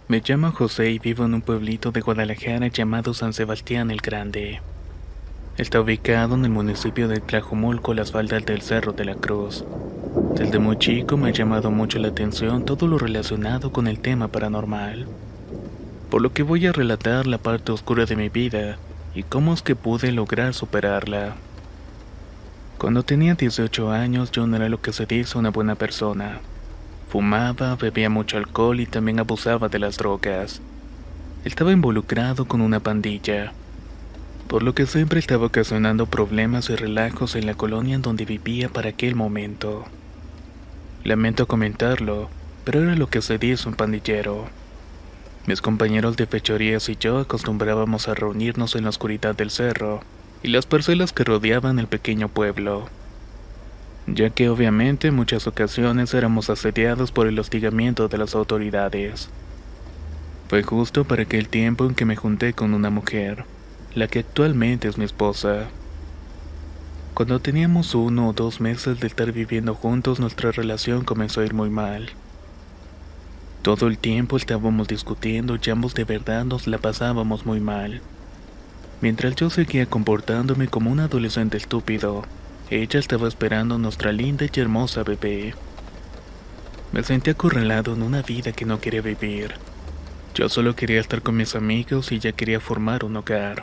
Me llamo José y vivo en un pueblito de Guadalajara llamado San Sebastián el Grande. Está ubicado en el municipio de Tlajomulco, las faldas del Cerro de la Cruz. Desde muy chico me ha llamado mucho la atención todo lo relacionado con el tema paranormal, por lo que voy a relatar la parte oscura de mi vida y cómo es que pude lograr superarla. Cuando tenía 18 años yo no era lo que se dice una buena persona. Fumaba, bebía mucho alcohol y también abusaba de las drogas. Estaba involucrado con una pandilla, por lo que siempre estaba ocasionando problemas y relajos en la colonia en donde vivía para aquel momento. Lamento comentarlo, pero era lo que se dice un pandillero. Mis compañeros de fechorías y yo acostumbrábamos a reunirnos en la oscuridad del cerro y las parcelas que rodeaban el pequeño pueblo, ya que obviamente en muchas ocasiones éramos asediados por el hostigamiento de las autoridades. Fue justo para aquel tiempo en que me junté con una mujer, la que actualmente es mi esposa. Cuando teníamos 1 o 2 meses de estar viviendo juntos, nuestra relación comenzó a ir muy mal. Todo el tiempo estábamos discutiendo y ambos de verdad nos la pasábamos muy mal. Mientras yo seguía comportándome como un adolescente estúpido, ella estaba esperando nuestra linda y hermosa bebé. Me sentí acorralado en una vida que no quería vivir. Yo solo quería estar con mis amigos y ya quería formar un hogar.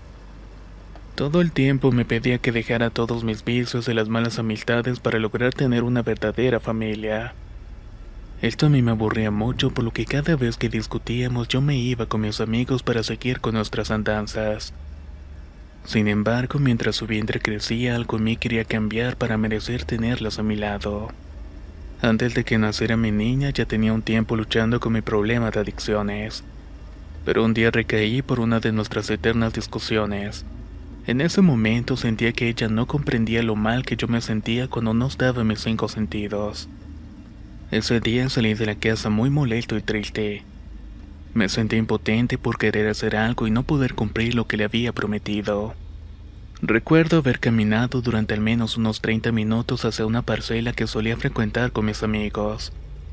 Todo el tiempo me pedía que dejara todos mis vicios y las malas amistades para lograr tener una verdadera familia. Esto a mí me aburría mucho, por lo que cada vez que discutíamos yo me iba con mis amigos para seguir con nuestras andanzas. Sin embargo, mientras su vientre crecía, algo en mí quería cambiar para merecer tenerlas a mi lado. Antes de que naciera mi niña ya tenía un tiempo luchando con mi problema de adicciones, pero un día recaí por una de nuestras eternas discusiones. En ese momento sentía que ella no comprendía lo mal que yo me sentía cuando no estaba en mis 5 sentidos. Ese día salí de la casa muy molesto y triste. Me sentí impotente por querer hacer algo y no poder cumplir lo que le había prometido. Recuerdo haber caminado durante al menos unos 30 minutos hacia una parcela que solía frecuentar con mis amigos.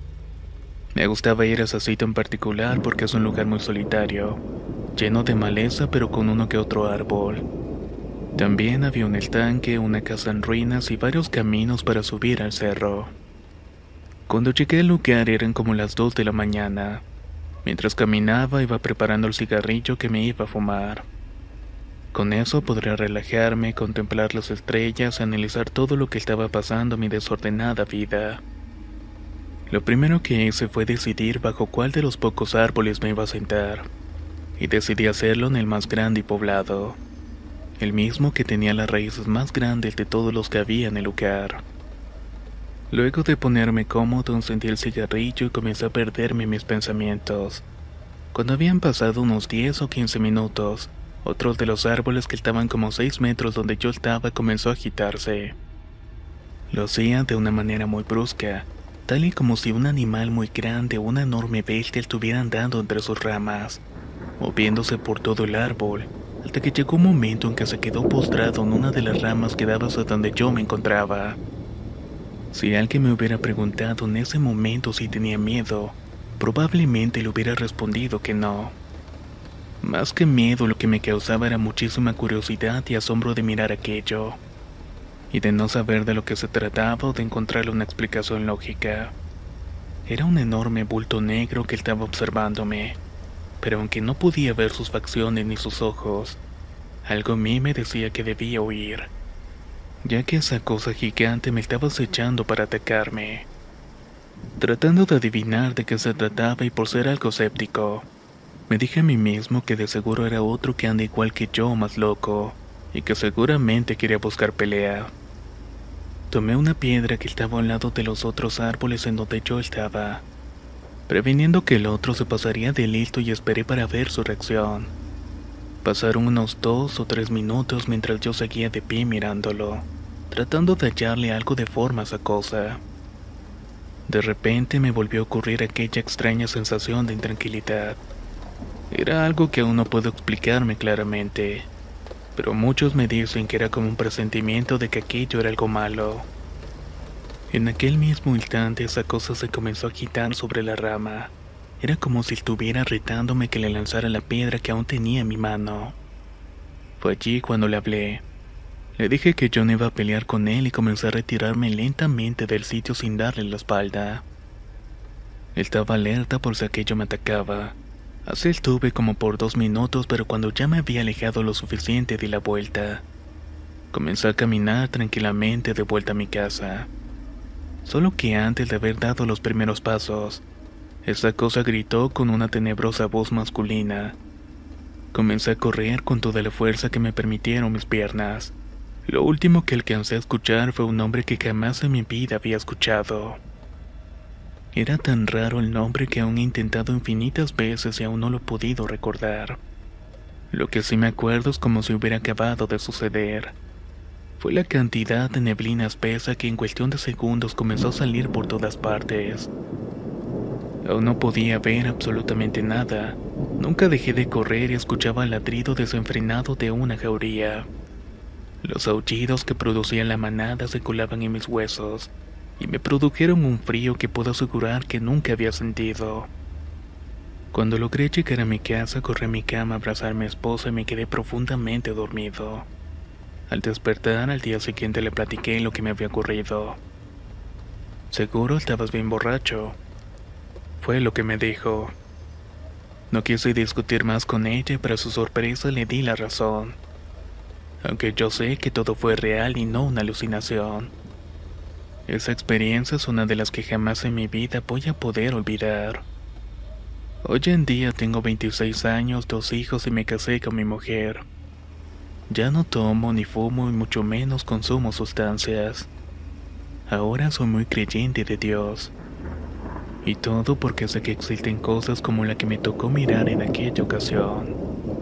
Me gustaba ir a ese sitio en particular porque es un lugar muy solitario, lleno de maleza pero con uno que otro árbol. También había un estanque, una casa en ruinas y varios caminos para subir al cerro. Cuando llegué al lugar eran como las 2 de la mañana. Mientras caminaba iba preparando el cigarrillo que me iba a fumar. Con eso podría relajarme, contemplar las estrellas, analizar todo lo que estaba pasando en mi desordenada vida. Lo primero que hice fue decidir bajo cuál de los pocos árboles me iba a sentar, y decidí hacerlo en el más grande y poblado, el mismo que tenía las raíces más grandes de todos los que había en el lugar. Luego de ponerme cómodo, encendí el cigarrillo y comencé a perderme en mis pensamientos. Cuando habían pasado unos 10 o 15 minutos, otro de los árboles que estaban como 6 metros donde yo estaba comenzó a agitarse. Lo hacía de una manera muy brusca, tal y como si un animal muy grande o una enorme bestia estuviera andando entre sus ramas, moviéndose por todo el árbol, hasta que llegó un momento en que se quedó postrado en una de las ramas que daba hasta donde yo me encontraba. Si alguien me hubiera preguntado en ese momento si tenía miedo, probablemente le hubiera respondido que no. Más que miedo, lo que me causaba era muchísima curiosidad y asombro de mirar aquello, y de no saber de lo que se trataba o de encontrarle una explicación lógica. Era un enorme bulto negro que estaba observándome, pero aunque no podía ver sus facciones ni sus ojos, algo en mí me decía que debía huir, ya que esa cosa gigante me estaba acechando para atacarme. Tratando de adivinar de qué se trataba y por ser algo escéptico, me dije a mí mismo que de seguro era otro que anda igual que yo, más loco, y que seguramente quería buscar pelea. Tomé una piedra que estaba al lado de los otros árboles en donde yo estaba, previniendo que el otro se pasaría de listo, y esperé para ver su reacción. Pasaron unos 2 o 3 minutos mientras yo seguía de pie mirándolo, tratando de hallarle algo de forma a esa cosa. De repente me volvió a ocurrir aquella extraña sensación de intranquilidad. Era algo que aún no puedo explicarme claramente, pero muchos me dicen que era como un presentimiento de que aquello era algo malo. En aquel mismo instante esa cosa se comenzó a agitar sobre la rama, Era como si estuviera retándome que le lanzara la piedra que aún tenía en mi mano. Fue allí cuando le hablé. Le dije que yo no iba a pelear con él y comencé a retirarme lentamente del sitio sin darle la espalda. Estaba alerta por si aquello me atacaba. Así estuve como por 2 minutos, pero cuando ya me había alejado lo suficiente di la vuelta. Comencé a caminar tranquilamente de vuelta a mi casa. Solo que antes de haber dado los primeros pasos, esa cosa gritó con una tenebrosa voz masculina. Comencé a correr con toda la fuerza que me permitieron mis piernas. Lo último que alcancé a escuchar fue un nombre que jamás en mi vida había escuchado. Era tan raro el nombre que aún he intentado infinitas veces y aún no lo he podido recordar. Lo que sí me acuerdo es como si hubiera acabado de suceder. Fue la cantidad de neblina espesa que en cuestión de segundos comenzó a salir por todas partes. Aún no podía ver absolutamente nada. Nunca dejé de correr y escuchaba el ladrido desenfrenado de una jauría. Los aullidos que producía la manada se colaban en mis huesos y me produjeron un frío que puedo asegurar que nunca había sentido. Cuando logré llegar a mi casa, corrí a mi cama a abrazar a mi esposa y me quedé profundamente dormido. Al despertar al día siguiente le platiqué lo que me había ocurrido. «Seguro estabas bien borracho», fue lo que me dijo. No quise discutir más con ella y para su sorpresa le di la razón. Aunque yo sé que todo fue real y no una alucinación. Esa experiencia es una de las que jamás en mi vida voy a poder olvidar. Hoy en día tengo 26 años, 2 hijos y me casé con mi mujer. Ya no tomo ni fumo y mucho menos consumo sustancias. Ahora soy muy creyente de Dios. Y todo porque sé que existen cosas como la que me tocó mirar en aquella ocasión.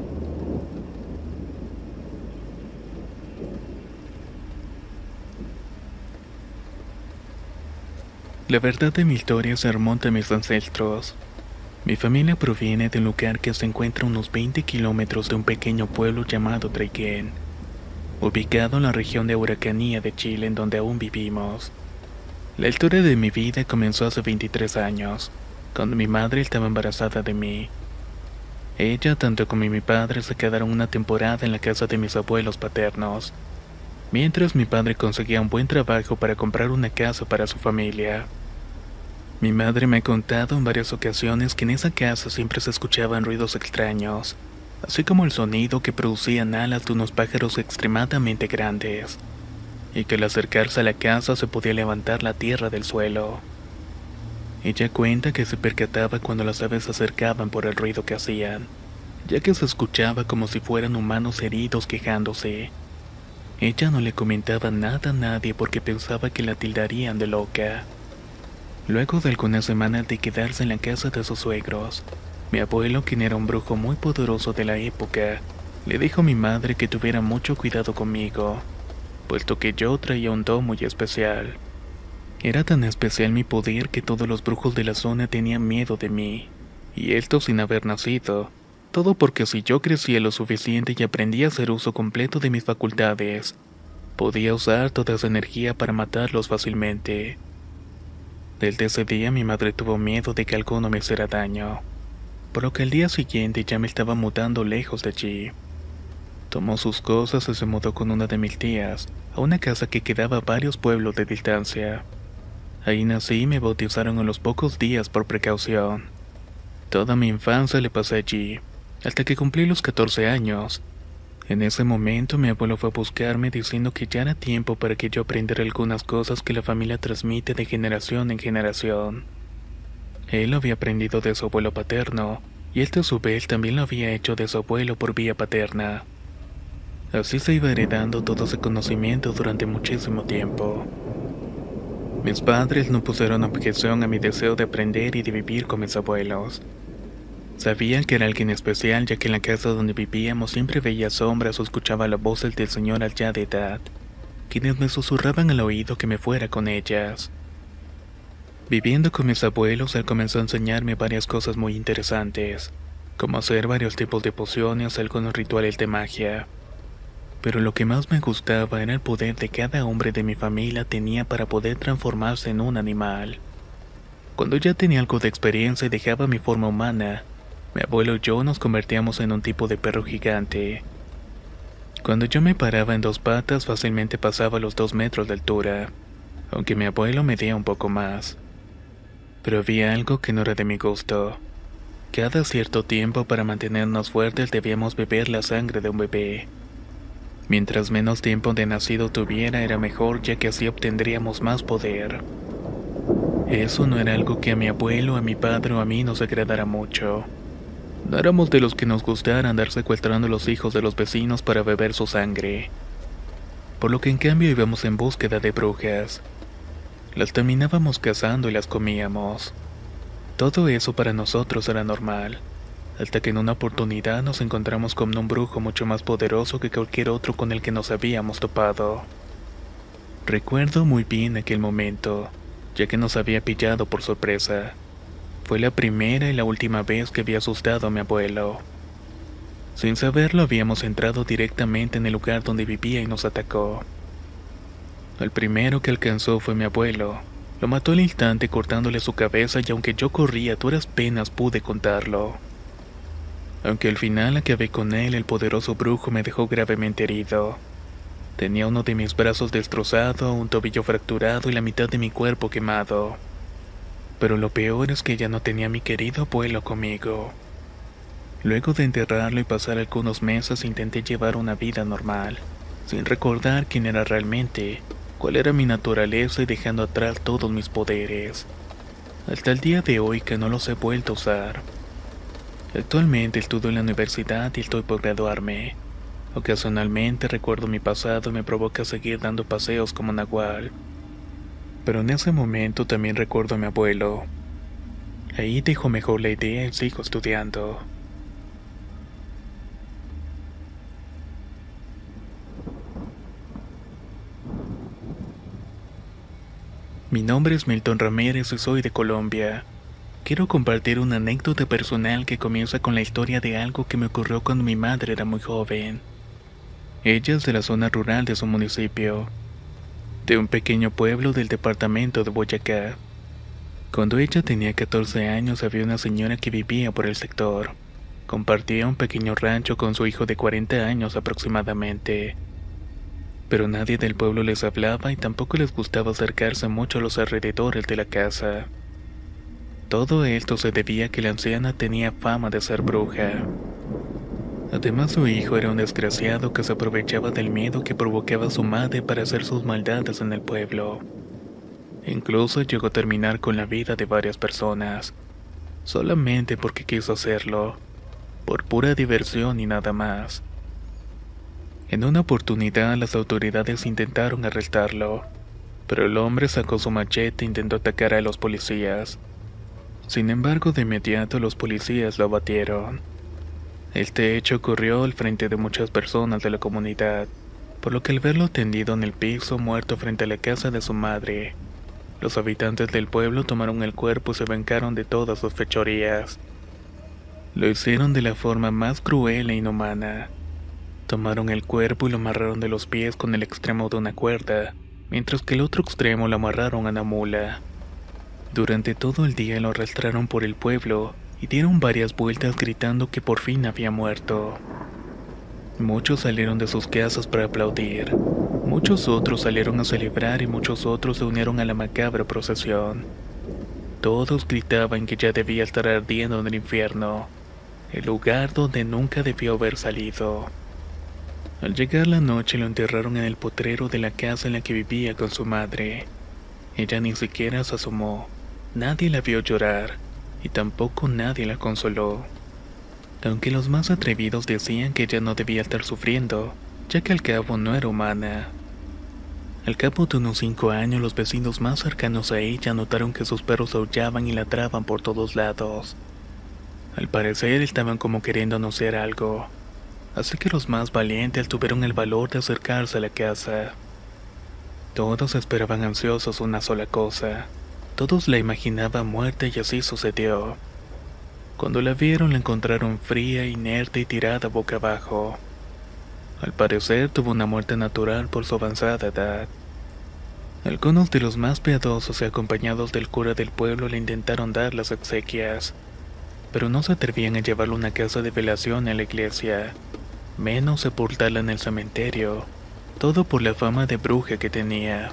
La verdad de mi historia se remonta a mis ancestros. Mi familia proviene de un lugar que se encuentra a unos 20 kilómetros de un pequeño pueblo llamado Traiquén, ubicado en la región de Araucanía de Chile en donde aún vivimos. La historia de mi vida comenzó hace 23 años, cuando mi madre estaba embarazada de mí. Ella, tanto como mi padre, se quedaron una temporada en la casa de mis abuelos paternos, mientras mi padre conseguía un buen trabajo para comprar una casa para su familia. Mi madre me ha contado en varias ocasiones que en esa casa siempre se escuchaban ruidos extraños, así como el sonido que producían alas de unos pájaros extremadamente grandes, y que al acercarse a la casa se podía levantar la tierra del suelo. Ella cuenta que se percataba cuando las aves se acercaban por el ruido que hacían, ya que se escuchaba como si fueran humanos heridos quejándose. Ella no le comentaba nada a nadie porque pensaba que la tildarían de loca. Luego de algunas semanas de quedarse en la casa de sus suegros, mi abuelo, quien era un brujo muy poderoso de la época, le dijo a mi madre que tuviera mucho cuidado conmigo, puesto que yo traía un don muy especial. Era tan especial mi poder que todos los brujos de la zona tenían miedo de mí, y esto sin haber nacido, todo porque si yo crecía lo suficiente y aprendía a hacer uso completo de mis facultades, podía usar toda esa energía para matarlos fácilmente. Desde ese día mi madre tuvo miedo de que alguno me hiciera daño, por lo que al día siguiente ya me estaba mudando lejos de allí. Tomó sus cosas y se mudó con una de mis tías a una casa que quedaba a varios pueblos de distancia. Ahí nací y me bautizaron a los pocos días por precaución. Toda mi infancia le pasé allí, hasta que cumplí los 14 años. En ese momento mi abuelo fue a buscarme diciendo que ya era tiempo para que yo aprendiera algunas cosas que la familia transmite de generación en generación. Él lo había aprendido de su abuelo paterno, y este a su vez también lo había hecho de su abuelo por vía paterna. Así se iba heredando todo ese conocimiento durante muchísimo tiempo. Mis padres no pusieron objeción a mi deseo de aprender y de vivir con mis abuelos. Sabían que era alguien especial, ya que en la casa donde vivíamos siempre veía sombras o escuchaba las voces del señor ya de edad, quienes me susurraban al oído que me fuera con ellas. Viviendo con mis abuelos, él comenzó a enseñarme varias cosas muy interesantes, como hacer varios tipos de pociones y algunos rituales de magia. Pero lo que más me gustaba era el poder que cada hombre de mi familia tenía para poder transformarse en un animal. Cuando ya tenía algo de experiencia y dejaba mi forma humana, mi abuelo y yo nos convertíamos en un tipo de perro gigante. Cuando yo me paraba en dos patas fácilmente pasaba los 2 metros de altura, aunque mi abuelo medía un poco más. Pero había algo que no era de mi gusto. Cada cierto tiempo, para mantenernos fuertes, debíamos beber la sangre de un bebé. Mientras menos tiempo de nacido tuviera era mejor, ya que así obtendríamos más poder. Eso no era algo que a mi abuelo, a mi padre o a mí nos agradara mucho. No éramos de los que nos gustara andar secuestrando a los hijos de los vecinos para beber su sangre. Por lo que en cambio íbamos en búsqueda de brujas. Las terminábamos cazando y las comíamos. Todo eso para nosotros era normal, hasta que en una oportunidad nos encontramos con un brujo mucho más poderoso que cualquier otro con el que nos habíamos topado. Recuerdo muy bien aquel momento, ya que nos había pillado por sorpresa. Fue la primera y la última vez que había asustado a mi abuelo. Sin saberlo habíamos entrado directamente en el lugar donde vivía y nos atacó. El primero que alcanzó fue mi abuelo. Lo mató al instante cortándole su cabeza y aunque yo corría a duras penas pude contarlo. Aunque al final acabé con él, el poderoso brujo me dejó gravemente herido. Tenía uno de mis brazos destrozado, un tobillo fracturado y la mitad de mi cuerpo quemado. Pero lo peor es que ya no tenía a mi querido abuelo conmigo. Luego de enterrarlo y pasar algunos meses intenté llevar una vida normal, sin recordar quién era realmente, cuál era mi naturaleza y dejando atrás todos mis poderes. Hasta el día de hoy que no los he vuelto a usar. Actualmente estudio en la universidad y estoy por graduarme. Ocasionalmente recuerdo mi pasado y me provoca seguir dando paseos como Nahual. Pero en ese momento también recuerdo a mi abuelo. Ahí dejo mejor la idea y sigo estudiando. Mi nombre es Milton Ramírez y soy de Colombia. Quiero compartir una anécdota personal que comienza con la historia de algo que me ocurrió cuando mi madre era muy joven. Ella es de la zona rural de su municipio, de un pequeño pueblo del departamento de Boyacá. Cuando ella tenía 14 años había una señora que vivía por el sector. Compartía un pequeño rancho con su hijo de 40 años aproximadamente. Pero nadie del pueblo les hablaba y tampoco les gustaba acercarse mucho a los alrededores de la casa. Todo esto se debía a que la anciana tenía fama de ser bruja. Además, su hijo era un desgraciado que se aprovechaba del miedo que provocaba su madre para hacer sus maldades en el pueblo. Incluso llegó a terminar con la vida de varias personas, solamente porque quiso hacerlo, por pura diversión y nada más. En una oportunidad las autoridades intentaron arrestarlo, pero el hombre sacó su machete e intentó atacar a los policías. Sin embargo, de inmediato los policías lo abatieron. Este hecho ocurrió al frente de muchas personas de la comunidad, por lo que al verlo tendido en el piso muerto frente a la casa de su madre, los habitantes del pueblo tomaron el cuerpo y se vengaron de todas sus fechorías. Lo hicieron de la forma más cruel e inhumana. Tomaron el cuerpo y lo amarraron de los pies con el extremo de una cuerda, mientras que el otro extremo lo amarraron a una mula. Durante todo el día lo arrastraron por el pueblo y dieron varias vueltas gritando que por fin había muerto. Muchos salieron de sus casas para aplaudir, muchos otros salieron a celebrar y muchos otros se unieron a la macabra procesión. Todos gritaban que ya debía estar ardiendo en el infierno, el lugar donde nunca debió haber salido. Al llegar la noche lo enterraron en el potrero de la casa en la que vivía con su madre. Ella ni siquiera se asomó, nadie la vio llorar y tampoco nadie la consoló. Aunque los más atrevidos decían que ella no debía estar sufriendo, ya que al cabo no era humana. Al cabo de unos 5 años los vecinos más cercanos a ella notaron que sus perros aullaban y ladraban por todos lados. Al parecer estaban como queriendo anunciar algo. Así que los más valientes tuvieron el valor de acercarse a la casa. Todos esperaban ansiosos una sola cosa. Todos la imaginaban muerta y así sucedió. Cuando la vieron la encontraron fría, inerte y tirada boca abajo. Al parecer tuvo una muerte natural por su avanzada edad. Algunos de los más piadosos y acompañados del cura del pueblo le intentaron dar las exequias, pero no se atrevían a llevarlo a una casa de velación en la iglesia, menos sepultarla en el cementerio, todo por la fama de bruja que tenía.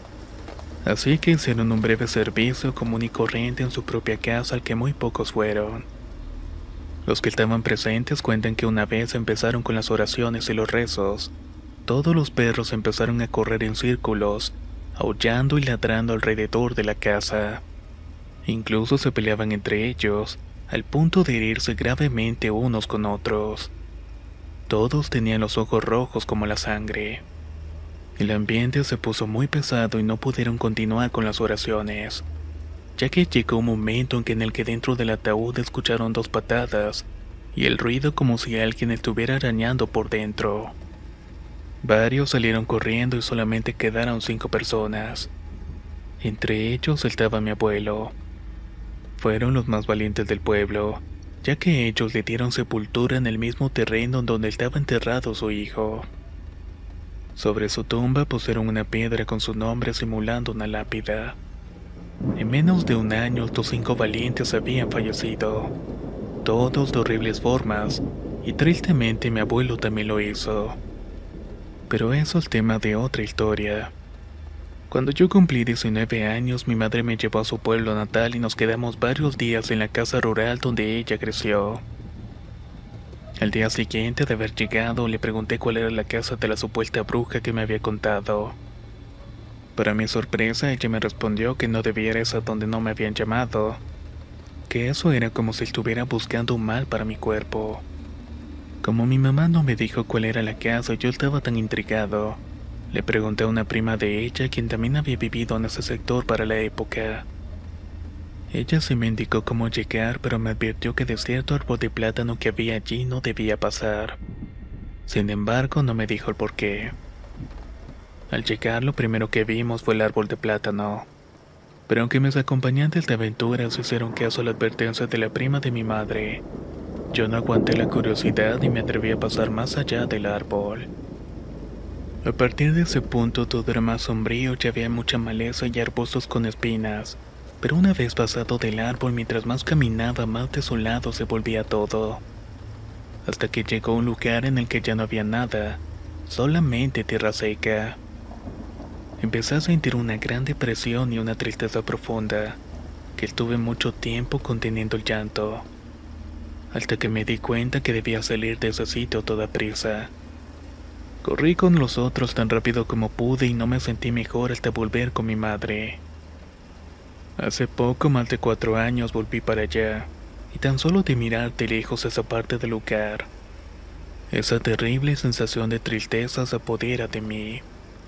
Así que hicieron un breve servicio común y corriente en su propia casa al que muy pocos fueron. Los que estaban presentes cuentan que una vez empezaron con las oraciones y los rezos, todos los perros empezaron a correr en círculos, aullando y ladrando alrededor de la casa. Incluso se peleaban entre ellos, al punto de herirse gravemente unos con otros. Todos tenían los ojos rojos como la sangre. El ambiente se puso muy pesado y no pudieron continuar con las oraciones, ya que llegó un momento en el que dentro del ataúd escucharon 2 patadas y el ruido como si alguien estuviera arañando por dentro. Varios salieron corriendo y solamente quedaron 5 personas. Entre ellos estaba mi abuelo. Fueron los más valientes del pueblo, ya que ellos le dieron sepultura en el mismo terreno donde estaba enterrado su hijo. Sobre su tumba pusieron una piedra con su nombre simulando una lápida. En menos de un año estos 5 valientes habían fallecido, todos de horribles formas, y tristemente mi abuelo también lo hizo. Pero eso es tema de otra historia. Cuando yo cumplí 19 años, mi madre me llevó a su pueblo natal y nos quedamos varios días en la casa rural donde ella creció. Al día siguiente de haber llegado, le pregunté cuál era la casa de la supuesta bruja que me había contado. Para mi sorpresa, ella me respondió que no debía ir a esa donde no me habían llamado, que eso era como si estuviera buscando un mal para mi cuerpo. Como mi mamá no me dijo cuál era la casa, yo estaba tan intrigado. Le pregunté a una prima de ella, quien también había vivido en ese sector para la época. Ella sí me indicó cómo llegar, pero me advirtió que de cierto árbol de plátano que había allí no debía pasar. Sin embargo, no me dijo el porqué. Al llegar, lo primero que vimos fue el árbol de plátano. Pero aunque mis acompañantes de aventuras hicieron caso a la advertencia de la prima de mi madre, yo no aguanté la curiosidad y me atreví a pasar más allá del árbol. A partir de ese punto todo era más sombrío, ya había mucha maleza y arbustos con espinas. Pero una vez pasado del árbol, mientras más caminaba, más desolado se volvía todo. Hasta que llegó a un lugar en el que ya no había nada, solamente tierra seca. Empecé a sentir una gran depresión y una tristeza profunda, que estuve mucho tiempo conteniendo el llanto. Hasta que me di cuenta que debía salir de ese sitio a toda prisa. Corrí con los otros tan rápido como pude y no me sentí mejor hasta volver con mi madre. Hace poco, más de 4 años, volví para allá, y tan solo de mirar de lejos esa parte del lugar, esa terrible sensación de tristeza se apodera de mí.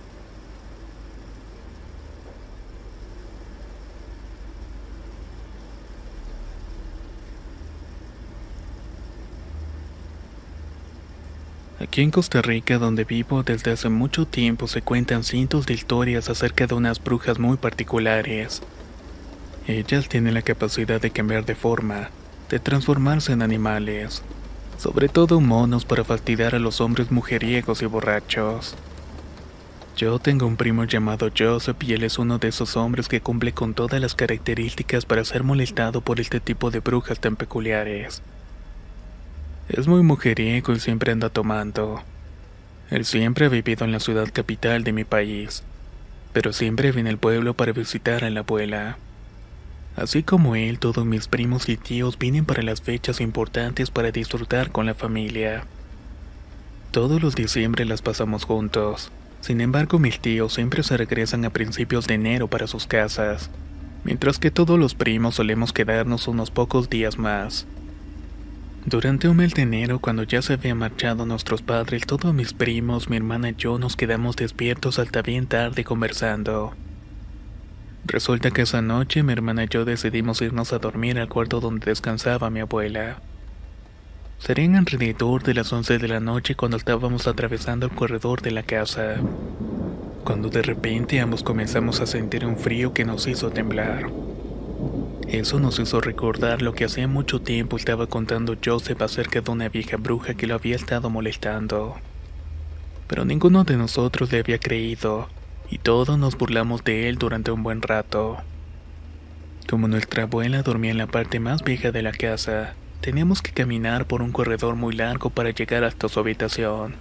Aquí en Costa Rica, donde vivo desde hace mucho tiempo, se cuentan cientos de historias acerca de unas brujas muy particulares. Ellas tienen la capacidad de cambiar de forma, de transformarse en animales, sobre todo monos para fastidiar a los hombres mujeriegos y borrachos. Yo tengo un primo llamado Joseph y él es uno de esos hombres que cumple con todas las características para ser molestado por este tipo de brujas tan peculiares. Es muy mujeriego y siempre anda tomando. Él siempre ha vivido en la ciudad capital de mi país, pero siempre viene al pueblo para visitar a la abuela. Así como él, todos mis primos y tíos vienen para las fechas importantes para disfrutar con la familia. Todos los diciembre las pasamos juntos. Sin embargo, mis tíos siempre se regresan a principios de enero para sus casas, mientras que todos los primos solemos quedarnos unos pocos días más. Durante un mes de enero, cuando ya se habían marchado nuestros padres, todos mis primos, mi hermana y yo nos quedamos despiertos hasta bien tarde conversando. Resulta que esa noche mi hermana y yo decidimos irnos a dormir al cuarto donde descansaba mi abuela. Serían alrededor de las 11 de la noche cuando estábamos atravesando el corredor de la casa, cuando de repente ambos comenzamos a sentir un frío que nos hizo temblar. Eso nos hizo recordar lo que hacía mucho tiempo estaba contando Joseph acerca de una vieja bruja que lo había estado molestando. Pero ninguno de nosotros le había creído, y todos nos burlamos de él durante un buen rato. Como nuestra abuela dormía en la parte más vieja de la casa, teníamos que caminar por un corredor muy largo para llegar hasta su habitación.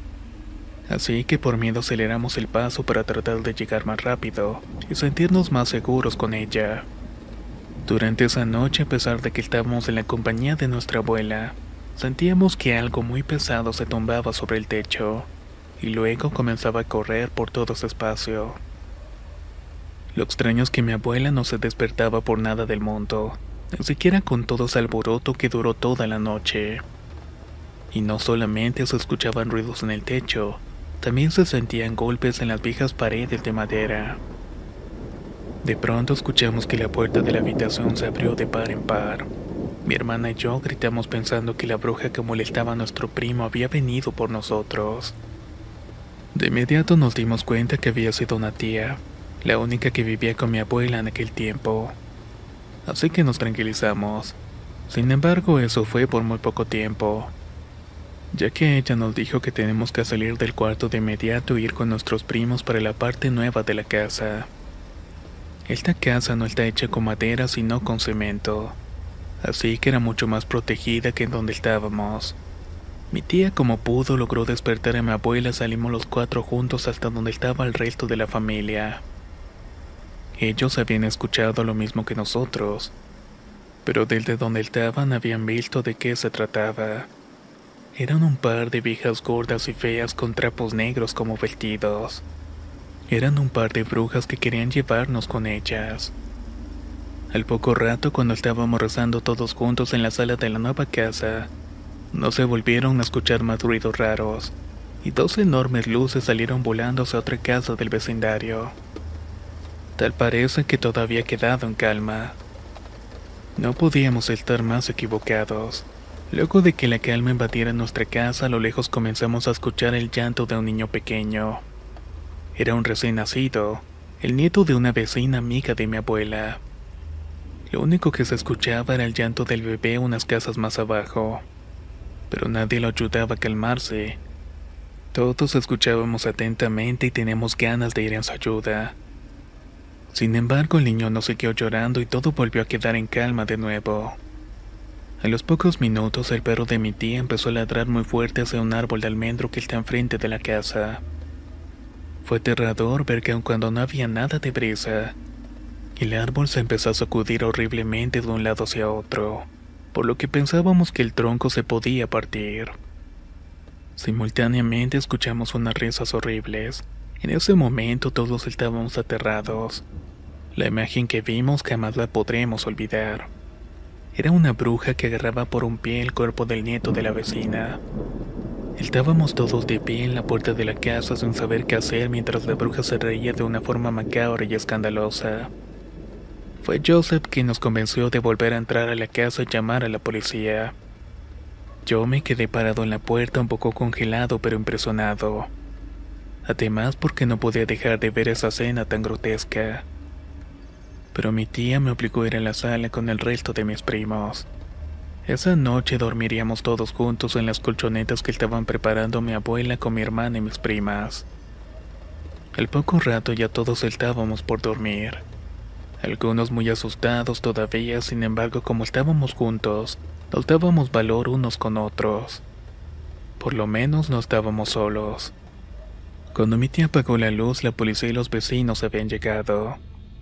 Así que por miedo aceleramos el paso para tratar de llegar más rápido y sentirnos más seguros con ella. Durante esa noche, a pesar de que estábamos en la compañía de nuestra abuela, sentíamos que algo muy pesado se tumbaba sobre el techo y luego comenzaba a correr por todo ese espacio. Lo extraño es que mi abuela no se despertaba por nada del mundo, ni siquiera con todo ese alboroto que duró toda la noche. Y no solamente se escuchaban ruidos en el techo, también se sentían golpes en las viejas paredes de madera. De pronto escuchamos que la puerta de la habitación se abrió de par en par. Mi hermana y yo gritamos pensando que la bruja que molestaba a nuestro primo había venido por nosotros. De inmediato nos dimos cuenta que había sido una tía, la única que vivía con mi abuela en aquel tiempo. Así que nos tranquilizamos. Sin embargo, eso fue por muy poco tiempo, ya que ella nos dijo que tenemos que salir del cuarto de inmediato e ir con nuestros primos para la parte nueva de la casa. Esta casa no está hecha con madera sino con cemento, así que era mucho más protegida que en donde estábamos. Mi tía como pudo logró despertar a mi abuela, salimos los 4 juntos hasta donde estaba el resto de la familia. Ellos habían escuchado lo mismo que nosotros, pero desde donde estaban habían visto de qué se trataba. Eran un par de viejas gordas y feas con trapos negros como vestidos. Eran un par de brujas que querían llevarnos con ellas. Al poco rato, cuando estábamos rezando todos juntos en la sala de la nueva casa, no se volvieron a escuchar más ruidos raros, y 2 enormes luces salieron volando hacia otra casa del vecindario. Tal parece que todo había quedado en calma. No podíamos estar más equivocados. Luego de que la calma invadiera nuestra casa, a lo lejos comenzamos a escuchar el llanto de un niño pequeño. Era un recién nacido, el nieto de una vecina amiga de mi abuela. Lo único que se escuchaba era el llanto del bebé unas casas más abajo, pero nadie lo ayudaba a calmarse. Todos escuchábamos atentamente y teníamos ganas de ir en su ayuda. Sin embargo, el niño no siguió llorando y todo volvió a quedar en calma de nuevo. A los pocos minutos, el perro de mi tía empezó a ladrar muy fuerte hacia un árbol de almendro que está enfrente de la casa. Fue aterrador ver que aun cuando no había nada de brisa, el árbol se empezó a sacudir horriblemente de un lado hacia otro, por lo que pensábamos que el tronco se podía partir. Simultáneamente escuchamos unas risas horribles. En ese momento todos estábamos aterrados. La imagen que vimos jamás la podremos olvidar. Era una bruja que agarraba por un pie el cuerpo del nieto de la vecina. Estábamos todos de pie en la puerta de la casa sin saber qué hacer mientras la bruja se reía de una forma macabra y escandalosa. Fue Joseph quien nos convenció de volver a entrar a la casa y llamar a la policía. Yo me quedé parado en la puerta un poco congelado pero impresionado. Además porque no podía dejar de ver esa escena tan grotesca. Pero mi tía me obligó a ir a la sala con el resto de mis primos. Esa noche dormiríamos todos juntos en las colchonetas que estaban preparando mi abuela con mi hermana y mis primas. Al poco rato ya todos estábamos por dormir. Algunos muy asustados todavía, sin embargo, como estábamos juntos, nos dábamos valor unos con otros. Por lo menos no estábamos solos. Cuando mi tía apagó la luz, la policía y los vecinos habían llegado.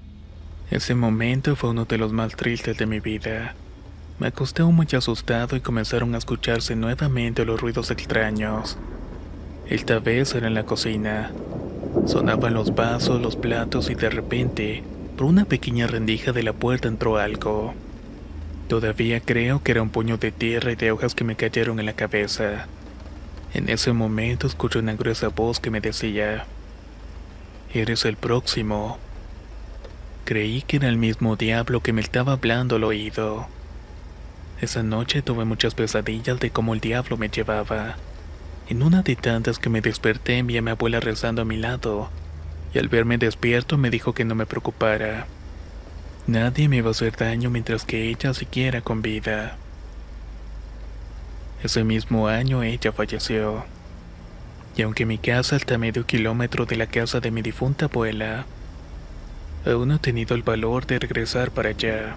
Ese momento fue uno de los más tristes de mi vida. Me acosté muy asustado y comenzaron a escucharse nuevamente los ruidos extraños. Esta vez era en la cocina. Sonaban los vasos, los platos y de repente, por una pequeña rendija de la puerta entró algo. Todavía creo que era un puño de tierra y de hojas que me cayeron en la cabeza. En ese momento escuché una gruesa voz que me decía: «Eres el próximo». Creí que era el mismo diablo que me estaba hablando al oído. Esa noche tuve muchas pesadillas de cómo el diablo me llevaba. En una de tantas que me desperté vi a mi abuela rezando a mi lado, y al verme despierto me dijo que no me preocupara. Nadie me iba a hacer daño mientras que ella siguiera con vida. Ese mismo año ella falleció. y aunque mi casa está a medio kilómetro de la casa de mi difunta abuela, aún no he tenido el valor de regresar para allá.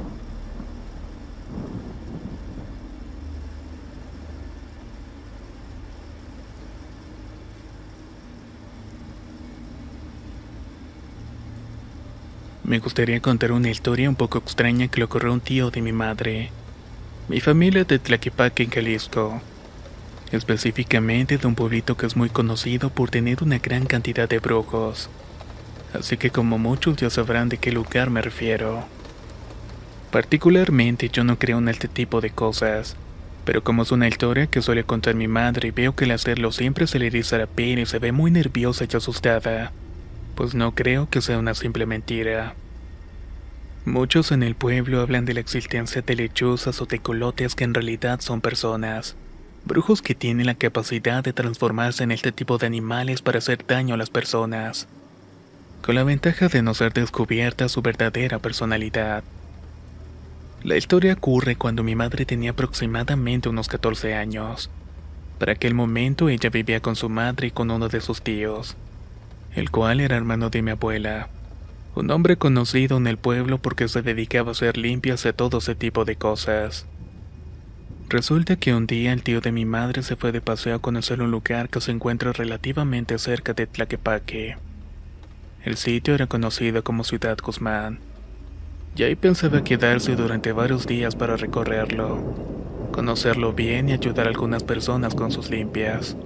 Me gustaría contar una historia un poco extraña que le ocurrió a un tío de mi madre. Mi familia es de Tlaquepaque, en Jalisco, específicamente de un pueblito que es muy conocido por tener una gran cantidad de brujos. Así que como muchos ya sabrán de qué lugar me refiero. Particularmente yo no creo en este tipo de cosas, pero como es una historia que suele contar mi madre y veo que al hacerlo siempre se le eriza la piel y se ve muy nerviosa y asustada, pues no creo que sea una simple mentira. Muchos en el pueblo hablan de la existencia de lechuzas o tecolotes que en realidad son personas, brujos que tienen la capacidad de transformarse en este tipo de animales para hacer daño a las personas, con la ventaja de no ser descubierta su verdadera personalidad. La historia ocurre cuando mi madre tenía aproximadamente unos 14 años. Para aquel momento ella vivía con su madre y con uno de sus tíos, el cual era hermano de mi abuela, un hombre conocido en el pueblo porque se dedicaba a hacer limpias de todo ese tipo de cosas. Resulta que un día el tío de mi madre se fue de paseo a conocer un lugar que se encuentra relativamente cerca de Tlaquepaque. El sitio era conocido como Ciudad Guzmán, y ahí pensaba quedarse durante varios días para recorrerlo, conocerlo bien y ayudar a algunas personas con sus limpias.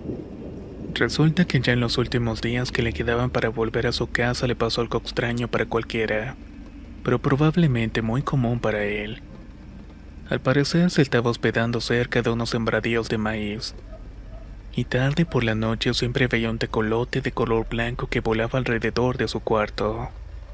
Resulta que ya en los últimos días que le quedaban para volver a su casa le pasó algo extraño para cualquiera, pero probablemente muy común para él. Al parecer se estaba hospedando cerca de unos sembradíos de maíz, y tarde por la noche siempre veía un tecolote de color blanco que volaba alrededor de su cuarto.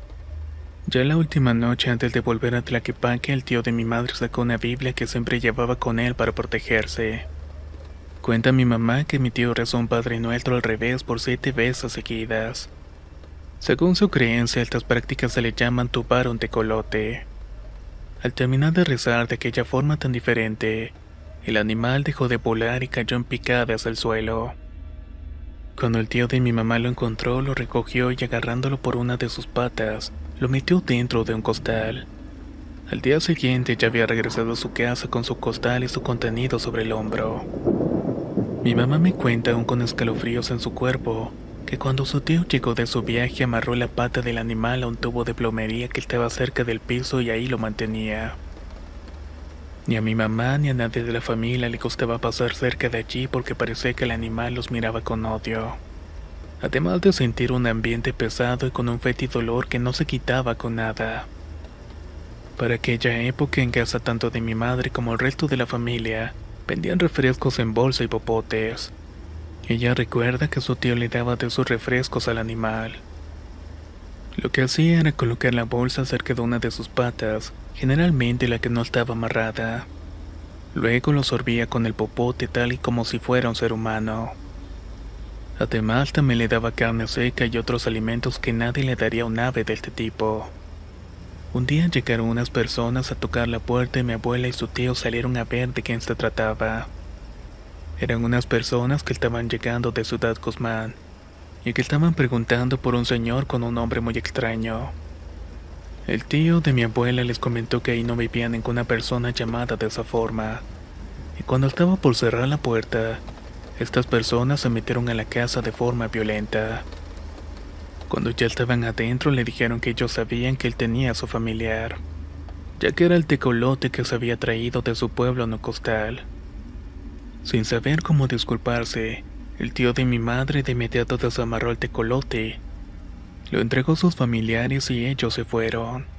Ya la última noche antes de volver a Tlaquepaque, el tío de mi madre sacó una Biblia que siempre llevaba con él para protegerse. Cuenta mi mamá que mi tío rezó un Padre Nuestro al revés por 7 veces seguidas. Según su creencia, estas prácticas se le llaman tubar un tecolote. Al terminar de rezar de aquella forma tan diferente, el animal dejó de volar y cayó en picada hacia el suelo. Cuando el tío de mi mamá lo encontró, lo recogió y agarrándolo por una de sus patas, lo metió dentro de un costal. Al día siguiente ya había regresado a su casa con su costal y su contenido sobre el hombro. Mi mamá me cuenta, aún con escalofríos en su cuerpo, que cuando su tío llegó de su viaje amarró la pata del animal a un tubo de plomería que estaba cerca del piso y ahí lo mantenía. Ni a mi mamá ni a nadie de la familia le gustaba pasar cerca de allí porque parecía que el animal los miraba con odio. Además de sentir un ambiente pesado y con un fétido olor que no se quitaba con nada. Para aquella época en casa tanto de mi madre como el resto de la familia vendían refrescos en bolsa y popotes. Ella recuerda que su tío le daba de sus refrescos al animal. Lo que hacía era colocar la bolsa cerca de una de sus patas, generalmente la que no estaba amarrada. Luego lo sorbía con el popote tal y como si fuera un ser humano. Además también le daba carne seca y otros alimentos que nadie le daría a un ave de este tipo. Un día llegaron unas personas a tocar la puerta y mi abuela y su tío salieron a ver de quién se trataba. Eran unas personas que estaban llegando de Ciudad Guzmán y que estaban preguntando por un señor con un nombre muy extraño. El tío de mi abuela les comentó que ahí no vivía ninguna persona llamada de esa forma, y cuando estaba por cerrar la puerta, estas personas se metieron a la casa de forma violenta. Cuando ya estaban adentro le dijeron que ellos sabían que él tenía a su familiar, ya que era el tecolote que se había traído de su pueblo en un costal. Sin saber cómo disculparse, el tío de mi madre de inmediato desamarró el tecolote, lo entregó a sus familiares y ellos se fueron.